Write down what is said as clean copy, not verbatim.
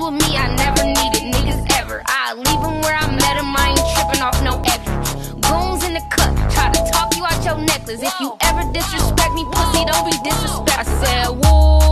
with me, I never needed niggas ever. I leave them where I met them, I ain't tripping off no extras. Goons in the cut, try to talk you out your necklace. If you ever disrespect me, pussy, don't be disrespectful. I said, woo.